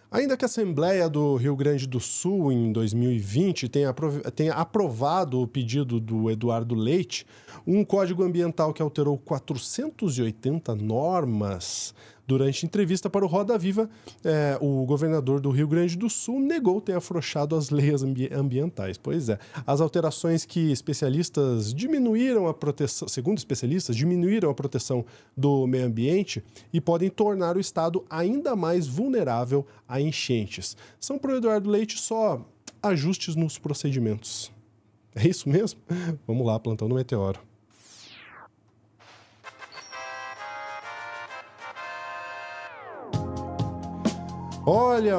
Ainda que a Assembleia do Rio Grande do Sul, em 2020, tenha aprovado o pedido do Eduardo Leite, um código ambiental que alterou 480 normas. Durante entrevista para o Roda Viva, o governador do Rio Grande do Sul negou ter afrouxado as leis ambientais. Pois é, as alterações que especialistas diminuíram a proteção, segundo especialistas, diminuíram a proteção do meio ambiente e podem tornar o estado ainda mais vulnerável a enchentes. São para o Eduardo Leite só ajustes nos procedimentos. É isso mesmo? Vamos lá, plantão no Meteoro. Olha,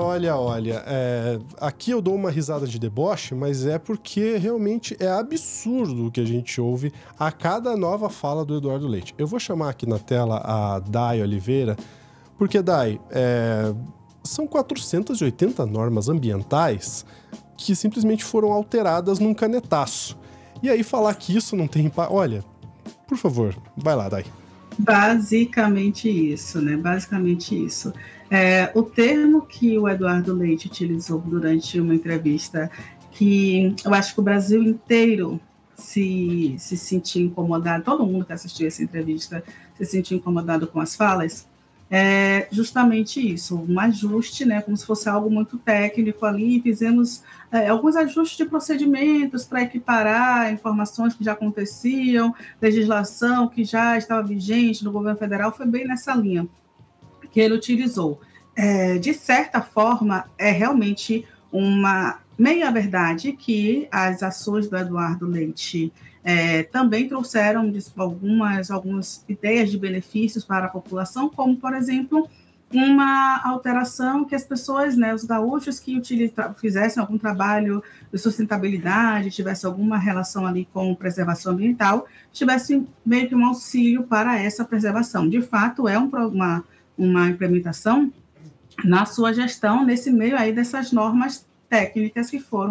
aqui eu dou uma risada de deboche, mas é porque realmente é absurdo o que a gente ouve a cada nova fala do Eduardo Leite. Eu vou chamar aqui na tela a Day Oliveira, porque, Day, são 480 normas ambientais que simplesmente foram alteradas num canetaço. E aí falar que isso não tem impacto... Olha, por favor, vai lá, Day. Basicamente isso, né? Basicamente isso. O termo que o Eduardo Leite utilizou durante uma entrevista, que eu acho que o Brasil inteiro se sentiu incomodado, todo mundo que assistiu essa entrevista se sentiu incomodado com as falas, é justamente isso, um ajuste, né, como se fosse algo muito técnico ali, fizemos alguns ajustes de procedimentos para equiparar informações que já aconteciam, legislação que já estava vigente no governo federal, foi bem nessa linha que ele utilizou. De certa forma, é realmente uma meia-verdade que as ações do Eduardo Leite também trouxeram algumas ideias de benefícios para a população, como, por exemplo, uma alteração que as pessoas, né, os gaúchos que fizessem algum trabalho de sustentabilidade, tivessem alguma relação ali com preservação ambiental, tivessem meio que um auxílio para essa preservação. De fato, é uma implementação na sua gestão, nesse meio aí dessas normas técnicas que foram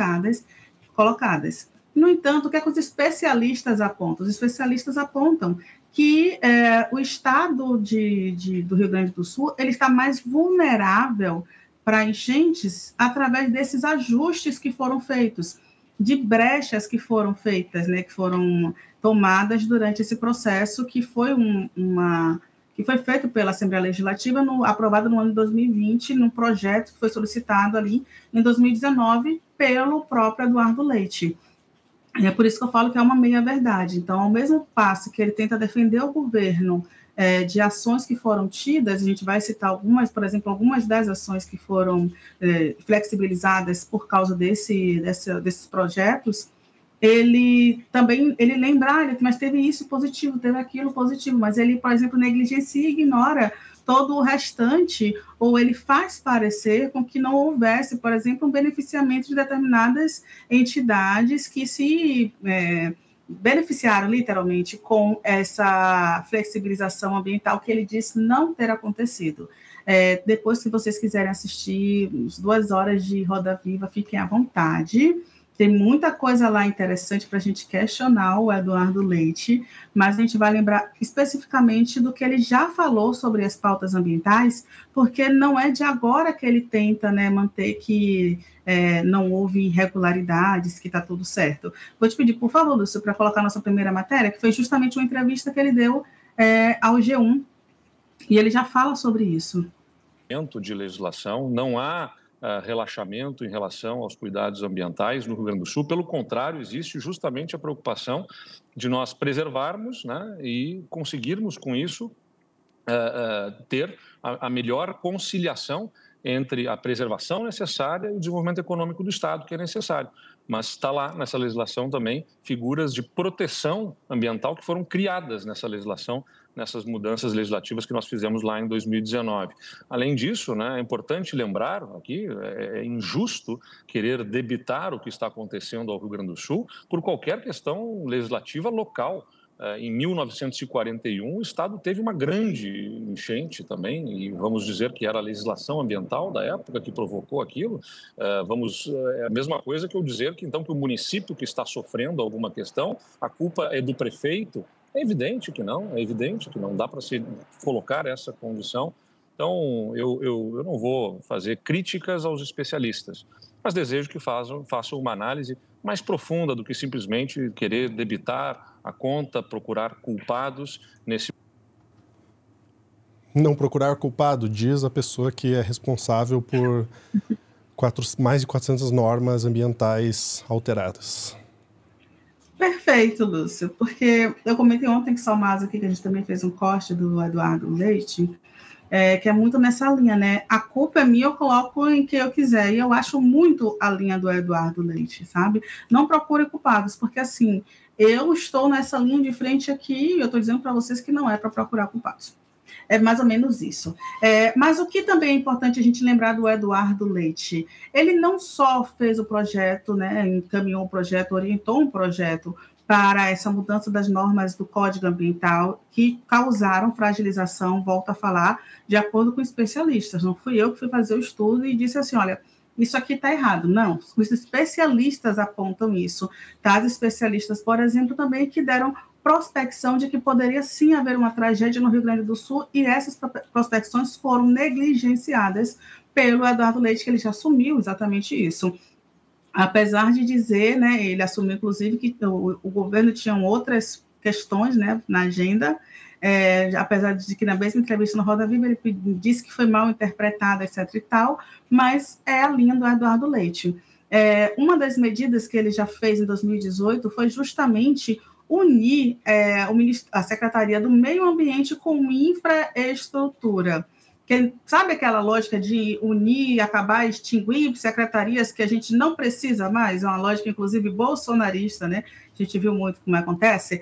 colocadas. No entanto, o que é que os especialistas apontam? Os especialistas apontam que o estado do Rio Grande do Sul ele está mais vulnerável para enchentes através desses ajustes que foram feitos, de brechas que foram feitas, né, que foram tomadas durante esse processo, que foi que foi feito pela Assembleia Legislativa, aprovado no ano de 2020, num projeto que foi solicitado ali em 2019 pelo próprio Eduardo Leite. E é por isso que eu falo que é uma meia-verdade. Então, ao mesmo passo que ele tenta defender o governo de ações que foram tidas, a gente vai citar algumas, por exemplo, algumas das ações que foram flexibilizadas por causa desses projetos, ele lembra, mas teve isso positivo, teve aquilo positivo, mas ele, por exemplo, negligencia e ignora todo o restante, ou ele faz parecer com que não houvesse, por exemplo, um beneficiamento de determinadas entidades que se beneficiaram literalmente com essa flexibilização ambiental que ele disse não ter acontecido. Depois, se vocês quiserem assistir 2 horas de Roda Viva, fiquem à vontade. Tem muita coisa lá interessante para a gente questionar o Eduardo Leite, mas a gente vai lembrar especificamente do que ele já falou sobre as pautas ambientais, porque não é de agora que ele tenta, né, manter que não houve irregularidades, que está tudo certo. Vou te pedir, por favor, Lúcio, para colocar a nossa primeira matéria, que foi justamente uma entrevista que ele deu ao G1, e ele já fala sobre isso. De legislação, não há relaxamento em relação aos cuidados ambientais no Rio Grande do Sul. Pelo contrário, existe justamente a preocupação de nós preservarmos, né, e conseguirmos com isso ter a melhor conciliação entre a preservação necessária e o desenvolvimento econômico do Estado, que é necessário. Mas está lá nessa legislação também figuras de proteção ambiental que foram criadas nessa legislação, nessas mudanças legislativas que nós fizemos lá em 2019. Além disso, né, é importante lembrar aqui, é injusto querer debitar o que está acontecendo ao Rio Grande do Sul por qualquer questão legislativa local. Em 1941, o Estado teve uma grande enchente também, e vamos dizer que era a legislação ambiental da época que provocou aquilo. É a mesma coisa que eu dizer que, então, que o município que está sofrendo alguma questão, a culpa é do prefeito. É evidente que não dá para se colocar essa condição Então, eu não vou fazer críticas aos especialistas, mas desejo que façam uma análise mais profunda do que simplesmente querer debitar a conta, procurar culpados nesse. Não procurar culpado, diz a pessoa que é responsável por mais de 400 normas ambientais alteradas. Perfeito, Lúcio, porque eu comentei ontem com o Salmaz aqui, que a gente também fez um corte do Eduardo Leite, que é muito nessa linha, né? A culpa é minha, eu coloco em quem eu quiser, e eu acho muito a linha do Eduardo Leite, sabe? Não procure culpados, porque assim, eu estou nessa linha de frente aqui, e eu estou dizendo para vocês que não é para procurar culpados. É mais ou menos isso. Mas o que também é importante a gente lembrar do Eduardo Leite, ele não só fez o projeto, né, encaminhou o projeto, orientou um projeto para essa mudança das normas do Código Ambiental que causaram fragilização, volto a falar, de acordo com especialistas. Não fui eu que fui fazer o estudo e disse assim, olha, isso aqui está errado. Não, os especialistas apontam isso. Tá? Os especialistas, por exemplo, também que deram prospecção de que poderia sim haver uma tragédia no Rio Grande do Sul, e essas prospecções foram negligenciadas pelo Eduardo Leite, que ele já assumiu exatamente isso. Apesar de dizer, né, ele assumiu inclusive que o governo tinha outras questões, né, na agenda, apesar de que na mesma entrevista no Roda Viva ele disse que foi mal interpretada, etc. e tal, mas é a linha do Eduardo Leite. Uma das medidas que ele já fez em 2018 foi justamente unir a Secretaria do Meio Ambiente com infraestrutura. Sabe aquela lógica de unir, acabar, extinguir secretarias que a gente não precisa mais? É uma lógica, inclusive, bolsonarista, né? A gente viu muito como acontece.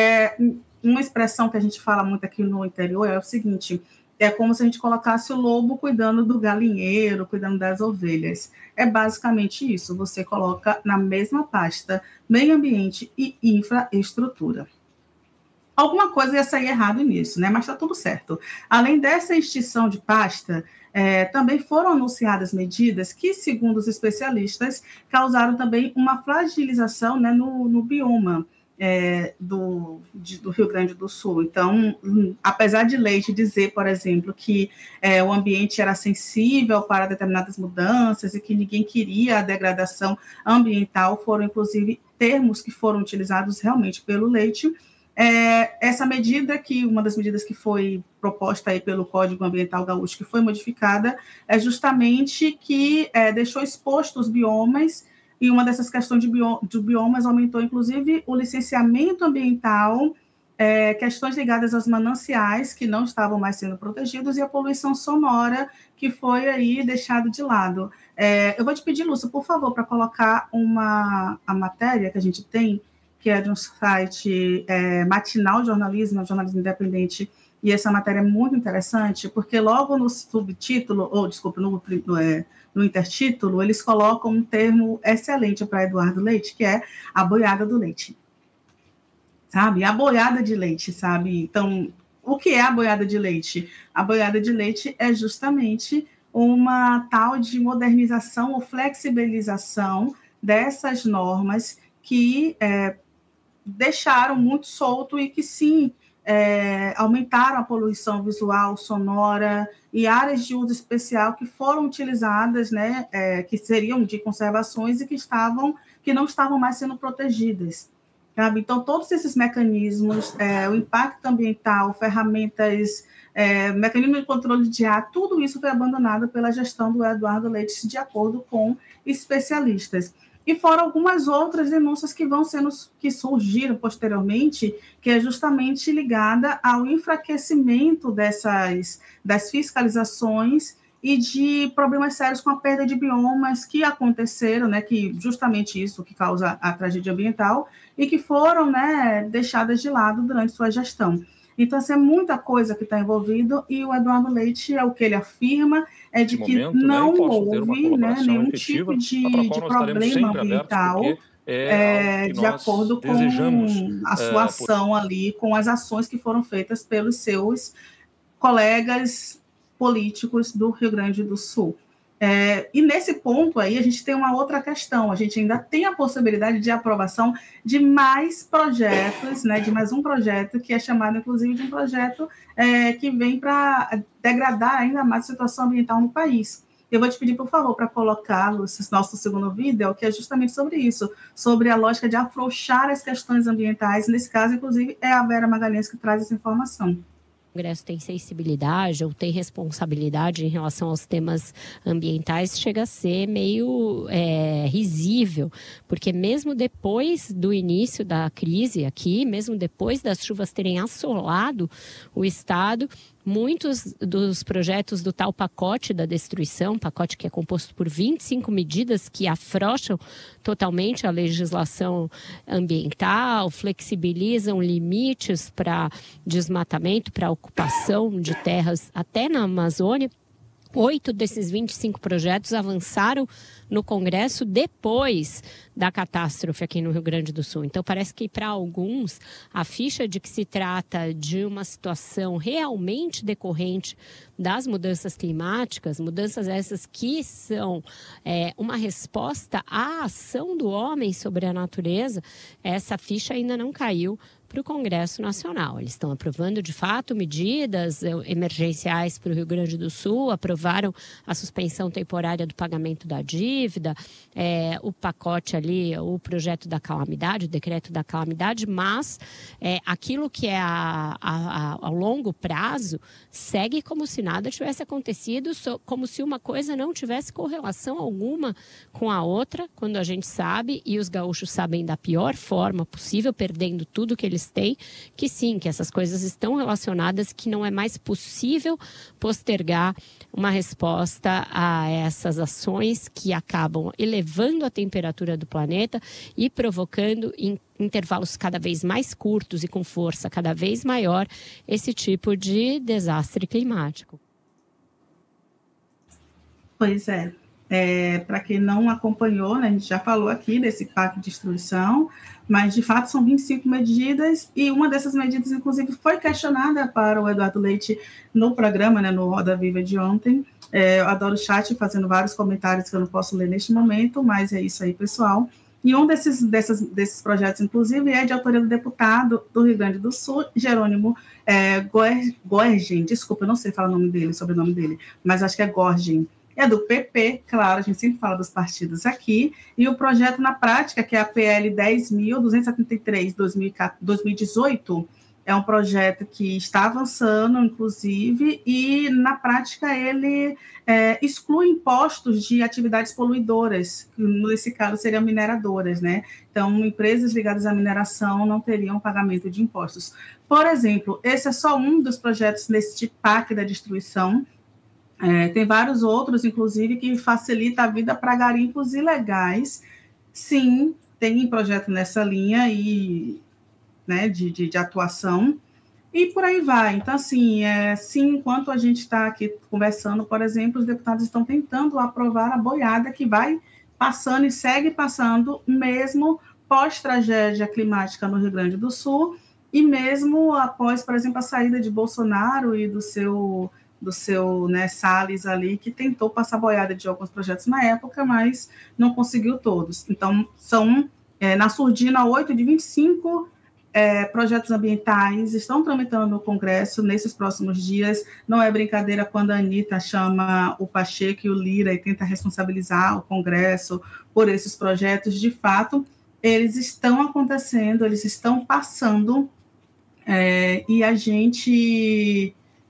Uma expressão que a gente fala muito aqui no interior é o seguinte: é como se a gente colocasse o lobo cuidando do galinheiro, cuidando das ovelhas. É basicamente isso, você coloca na mesma pasta meio ambiente e infraestrutura. Alguma coisa ia sair errado nisso, né? Mas está tudo certo. Além dessa extinção de pasta, também foram anunciadas medidas que, segundo os especialistas, causaram também uma fragilização, né, no bioma do Rio Grande do Sul. Então, apesar de Leite dizer, por exemplo, que o ambiente era sensível para determinadas mudanças e que ninguém queria a degradação ambiental, foram, inclusive, termos que foram utilizados realmente pelo Leite. Essa medida, uma das medidas que foi proposta aí pelo Código Ambiental Gaúcho, que foi modificada, é justamente que deixou expostos os biomas, e uma dessas questões de biomas aumentou, inclusive, o licenciamento ambiental, questões ligadas aos mananciais, que não estavam mais sendo protegidos, e a poluição sonora, que foi aí deixado de lado. Eu vou te pedir, Lúcia, por favor, para colocar a matéria que a gente tem, que é de um site Matinal Jornalismo Independente, e essa matéria é muito interessante, porque logo no subtítulo, no intertítulo, eles colocam um termo excelente para Eduardo Leite, que é a boiada do leite. Sabe? A boiada de leite, sabe? Então, o que é a boiada de leite? A boiada de leite é justamente uma tal de modernização ou flexibilização dessas normas que deixaram muito solto e que, sim, aumentaram a poluição visual, sonora e áreas de uso especial que foram utilizadas, né, que seriam de conservações e que não estavam mais sendo protegidas. Sabe? Então, todos esses mecanismos, o impacto ambiental, ferramentas, mecanismo de controle de ar, tudo isso foi abandonado pela gestão do Eduardo Leite, de acordo com especialistas. E foram algumas outras denúncias que surgiram posteriormente, que é justamente ligada ao enfraquecimento das fiscalizações e de problemas sérios com a perda de biomas que aconteceram, né, que justamente isso que causa a tragédia ambiental, e que foram, né, deixadas de lado durante sua gestão. Então, é muita coisa que está envolvido, e o Eduardo Leite, o que ele afirma, é de que não houve, né, nenhum tipo de problema ambiental de acordo com a sua ação ali, com as ações que foram feitas pelos seus colegas políticos do Rio Grande do Sul. E nesse ponto aí, a gente tem uma outra questão, a gente ainda tem a possibilidade de aprovação de mais projetos, né, de mais um projeto, que é chamado, inclusive, de um projeto que vem para degradar ainda mais a situação ambiental no país. Eu vou te pedir, por favor, para colocar o nosso segundo vídeo, que é justamente sobre isso, sobre a lógica de afrouxar as questões ambientais. Nesse caso, inclusive, é a Vera Magalhães que traz essa informação. O Congresso tem sensibilidade ou tem responsabilidade em relação aos temas ambientais, chega a ser meio risível, porque mesmo depois do início da crise aqui, mesmo depois das chuvas terem assolado o estado, muitos dos projetos do tal pacote da destruição, pacote que é composto por 25 medidas que afrouxam totalmente a legislação ambiental, flexibilizam limites para desmatamento, para ocupação de terras até na Amazônia. 8 desses 25 projetos avançaram no Congresso depois da catástrofe aqui no Rio Grande do Sul. Então, parece que para alguns a ficha de que se trata de uma situação realmente decorrente das mudanças climáticas, mudanças essas que são uma resposta à ação do homem sobre a natureza, essa ficha ainda não caiu para o Congresso Nacional. Eles estão aprovando, de fato, medidas emergenciais para o Rio Grande do Sul, aprovaram a suspensão temporária do pagamento da dívida, o pacote ali, o projeto da calamidade, o decreto da calamidade, mas aquilo que é ao longo prazo segue como se nada tivesse acontecido, como se uma coisa não tivesse correlação alguma com a outra, quando a gente sabe, e os gaúchos sabem da pior forma possível, perdendo tudo que eles têm, que sim, que essas coisas estão relacionadas, que não é mais possível postergar uma resposta a essas ações que acabam elevando a temperatura do planeta e provocando em intervalos cada vez mais curtos e com força cada vez maior esse tipo de desastre climático. Pois é. Para quem não acompanhou, né, a gente já falou aqui desse pacto de destruição, mas de fato são 25 medidas e uma dessas medidas, inclusive, foi questionada para o Eduardo Leite no programa, né, no Roda Viva de ontem. Eu adoro o chat fazendo vários comentários que eu não posso ler neste momento, mas é isso aí, pessoal. E um desses projetos, inclusive, é de autoria do deputado do Rio Grande do Sul, Jerônimo Gorgen. Desculpa, eu não sei falar o nome dele, sobrenome dele, mas acho que é Gorgen. É do PP, claro, a gente sempre fala dos partidos aqui, e o projeto na prática, que é a PL 10.273/2018, é um projeto que está avançando, inclusive, e na prática ele exclui impostos de atividades poluidoras, que nesse caso seriam mineradoras, né? Então, empresas ligadas à mineração não teriam pagamento de impostos. Por exemplo, esse é só um dos projetos nesse PAC da destruição. Tem vários outros, inclusive, que facilita a vida para garimpos ilegais. Sim, tem projeto nessa linha e, né, de atuação, e por aí vai. Então, assim, sim, enquanto a gente está aqui conversando, por exemplo, os deputados estão tentando aprovar a boiada que vai passando e segue passando, mesmo pós-tragédia climática no Rio Grande do Sul, e mesmo após, por exemplo, a saída de Bolsonaro e do seu né, Salles ali, que tentou passar boiada de alguns projetos na época, mas não conseguiu todos. Então, são, na surdina, 8 de 25 projetos ambientais estão tramitando no Congresso nesses próximos dias. Não é brincadeira quando a Anitta chama o Pacheco e o Lira e tenta responsabilizar o Congresso por esses projetos. De fato, eles estão acontecendo, eles estão passando, e a gente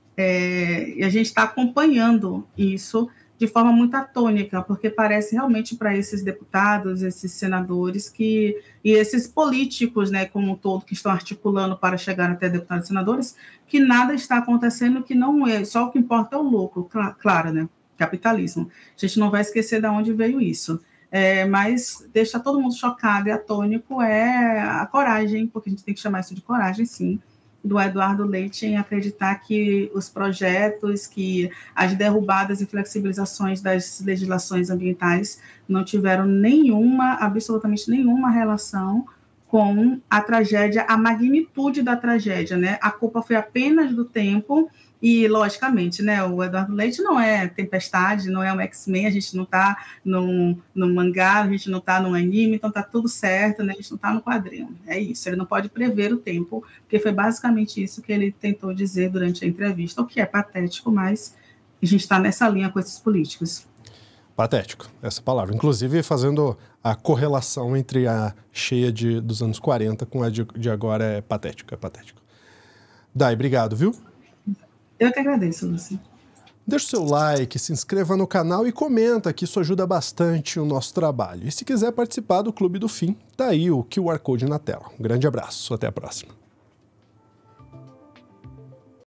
está acompanhando isso de forma muito atônica, porque parece realmente para esses deputados, esses senadores e esses políticos, né, como um todo, que estão articulando para chegar até deputados e senadores, que nada está acontecendo, que não é, só o que importa é o lucro, claro, né, capitalismo. A gente não vai esquecer de onde veio isso. Mas deixa todo mundo chocado e atônico a coragem, porque a gente tem que chamar isso de coragem, sim, do Eduardo Leite em acreditar que os projetos, que as derrubadas e flexibilizações das legislações ambientais não tiveram absolutamente nenhuma relação com a tragédia, a magnitude da tragédia, né? A culpa foi apenas do tempo E, logicamente, né, o Eduardo Leite não é Tempestade, não é um X-Men, a gente não está num mangá, a gente não está num anime, então está tudo certo, né, a gente não está no quadrinho. É isso, ele não pode prever o tempo, porque foi basicamente isso que ele tentou dizer durante a entrevista, o que é patético, mas a gente está nessa linha com esses políticos. Patético, essa palavra. Inclusive fazendo a correlação entre a cheia dos anos 40 com a de agora é patético, é patético. Dai, obrigado, viu? Eu que agradeço, Lúcio. Deixa o seu like, se inscreva no canal e comenta, que isso ajuda bastante o nosso trabalho. E se quiser participar do Clube do Fim, tá aí o QR Code na tela. Um grande abraço, até a próxima.